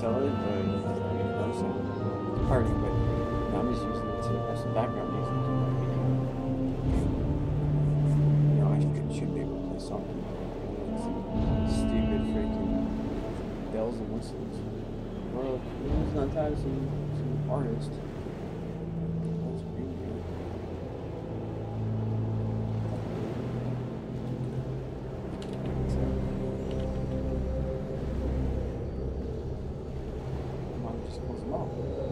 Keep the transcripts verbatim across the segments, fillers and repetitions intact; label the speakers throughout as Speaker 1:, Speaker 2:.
Speaker 1: sell it, but I mean, noticing party, but no, I'm just using it to have some background music. You know, I should, should be able to play something. Stupid freaking bells and whistles. Well, it's not tied to some, some artist. That's pretty good. I might just close them off.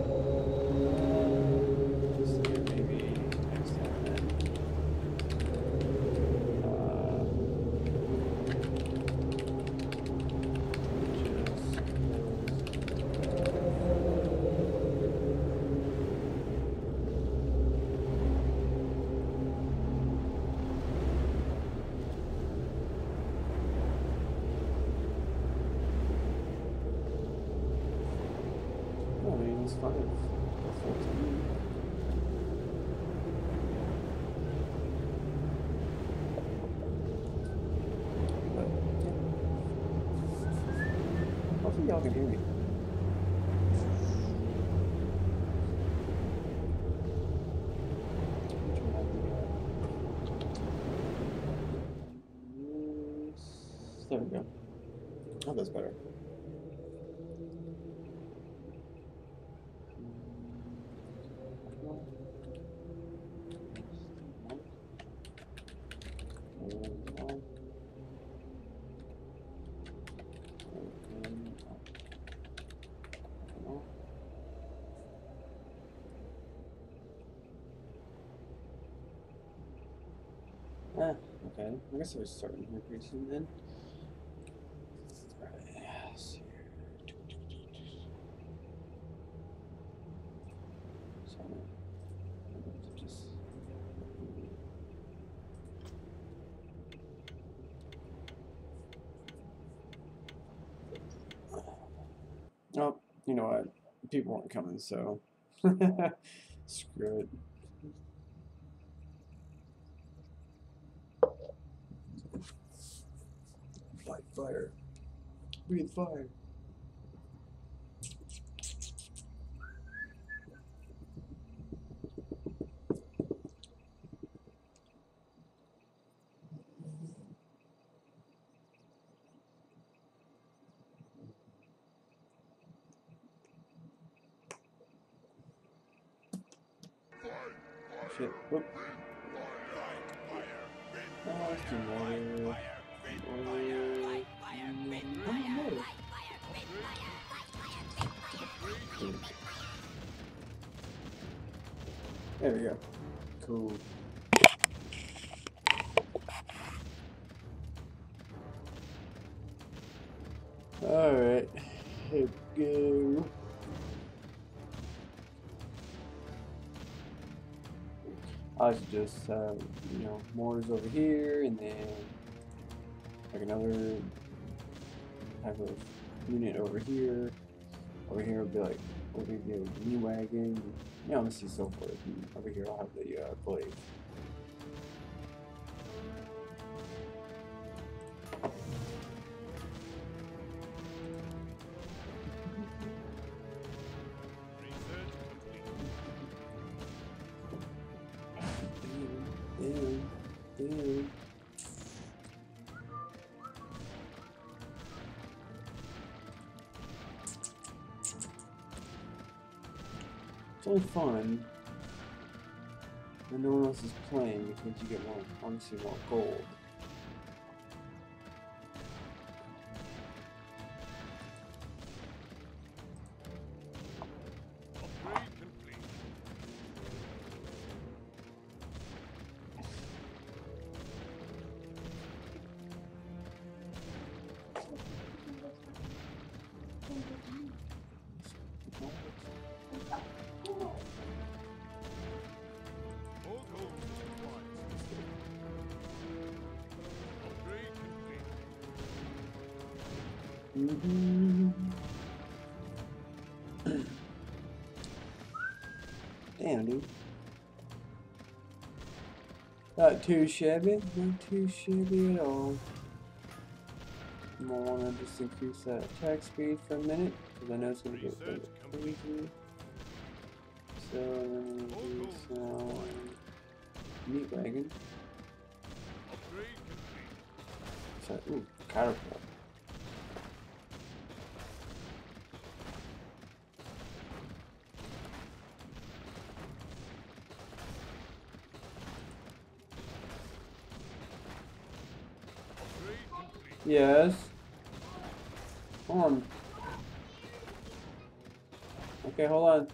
Speaker 1: Just here, maybe next time then. Uh, I mean, it's fine. It's full time. But, yeah. Hopefully y'all can hear me. There we go. Oh, that's better. Ah, okay. I guess I was starting here pretty soon then. Alright, let's see here. So, I'm going to just. Oh, you know what? People weren't coming, so. Screw it. Fight fire. Breathe fire. Shit. Whoop. Oh, let's do more. There we go. Cool. Alright. Here we go. I should just, uh, you know, mortars over here, and then like another type of unit over here. Over here will be like, over here will be a knee wagon, you know, let's see, so forth. And over here I'll have the uh, blade. Damn, damn. It's only fun when no one else is playing because you get more, obviously more gold. Mm-hmm. Damn, dude. Not too shabby. Not too shabby at all. I'm gonna want to just increase that attack speed for a minute, because I know it's gonna go crazy. So I'm gonna do some meat wagon. So, ooh, caterpillar. Yes. Come on. Okay, hold on.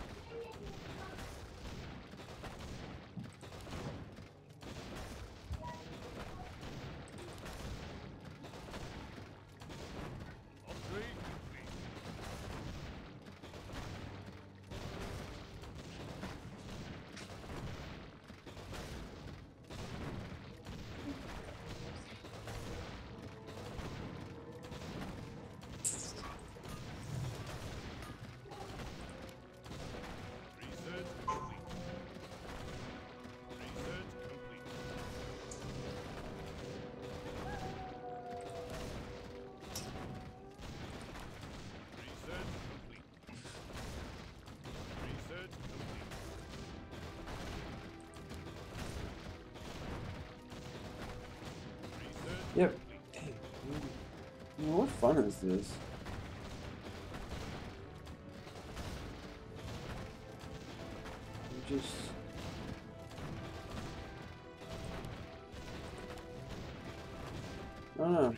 Speaker 1: Yep. Dang. You know, what fun is this? You just... I don't know.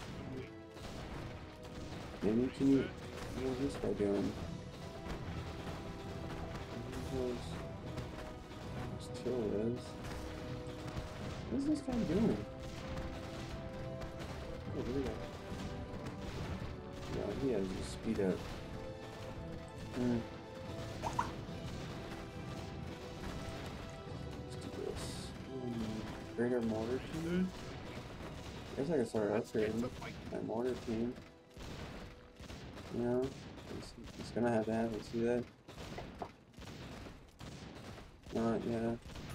Speaker 1: Maybe can you... What is this guy doing? What's Till is? What is this guy doing? Oh, look at that. No, he has to speed up. Hmm. Let's do this. Hmm. Greater mortar team? I guess I can start upgrading my mortar team. You know? It's, it's gonna have to happen, see that? Not yet.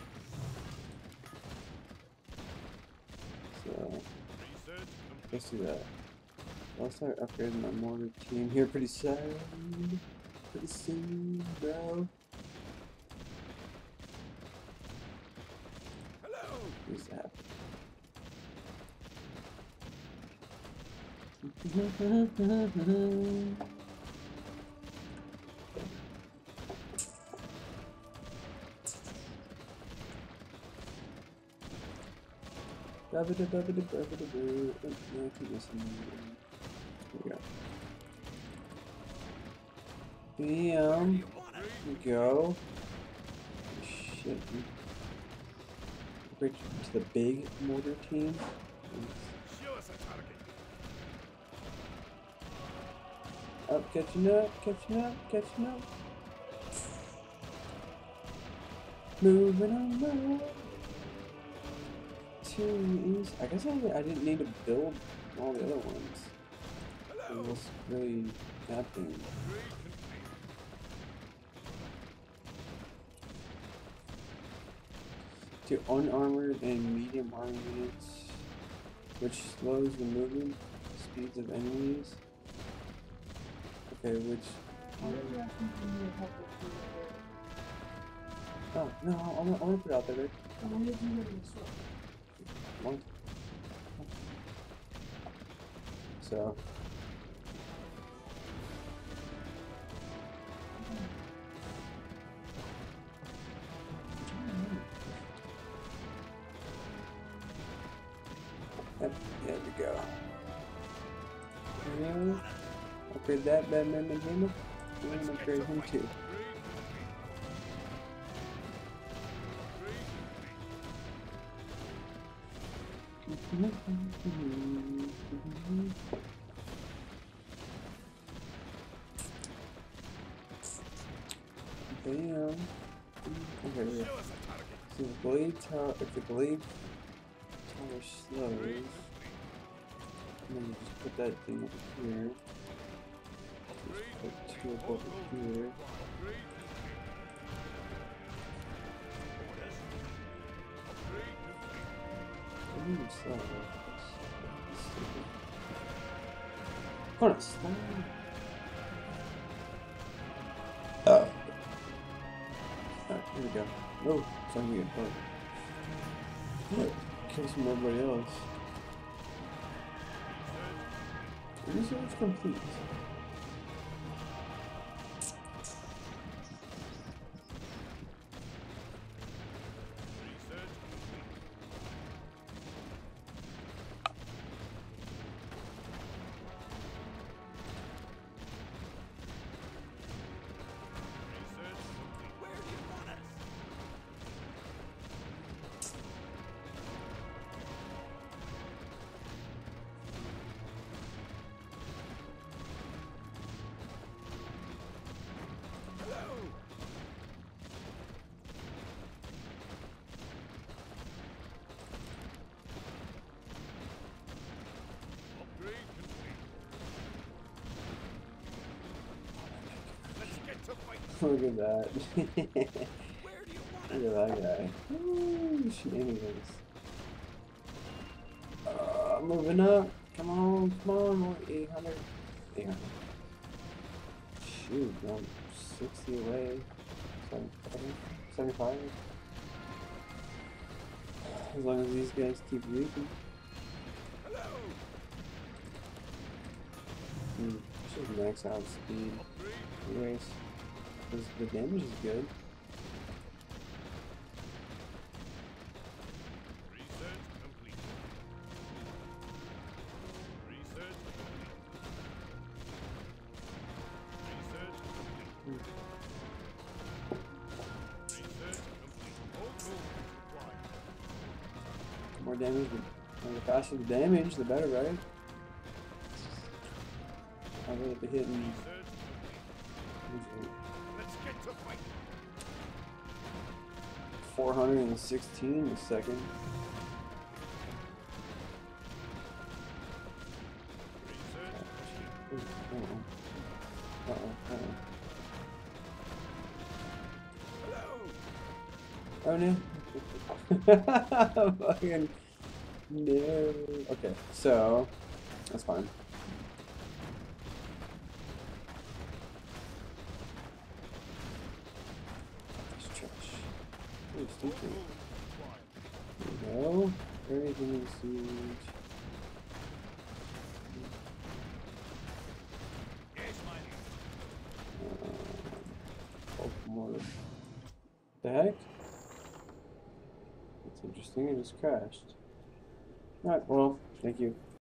Speaker 1: So... let's do that. I'll start upgrading my mortar team here pretty soon. Pretty soon, bro. Hello. Who's that? Here we go. Bam. Here we go. Shit. Upgrade to the big mortar team. Up, catching up, catching up, catching up. Moving on, moving. Too easy. I guess I, I didn't need to build all the other ones. It was really happening. To unarmored and medium armor units, which slows the movement speeds of enemies. Okay, which... Oh, no, I want, I want to put it out there, right? I want to do it in the store. What? So... Yep, there we go. Yeah. Upgrade that Batman McGamma. We're gonna upgrade him too. Bam. Okay, yeah. So the blade tower, if the blade tower slows, and then you just put that thing over here. Just put two up over here. I need to slow it. Hold on, slow. Here we go. Oh, time to get hurt. What? Kills from everybody else. Research complete. Look at that. Look at that guy. Ooh, shenanigans. Uh, moving up. Come on, come on. More eight hundred. eight hundred. Shoot, I'm sixty away. seventy-five. As long as these guys keep leaking. Hmm, should max out speed. Anyways. Because the damage is good.
Speaker 2: Research complete. Research complete. Research complete.
Speaker 1: Mm.
Speaker 2: Research complete. All tools required.
Speaker 1: The more damage, the, the faster the damage, the better, right? I'll really be hitting.
Speaker 2: Research complete. Let's get to fight.
Speaker 1: four hundred sixteen a second.
Speaker 2: Research
Speaker 1: Uh-oh. Uh-oh. Uh-oh.
Speaker 2: Hello.
Speaker 1: Oh no. Fucking no. Okay, so that's fine. That's trash. Ooh, stupid. There we go. Everything is siege.
Speaker 2: Yes, my
Speaker 1: Uh, oh, more. The heck? That's interesting. It just crashed. Alright, well, thank you.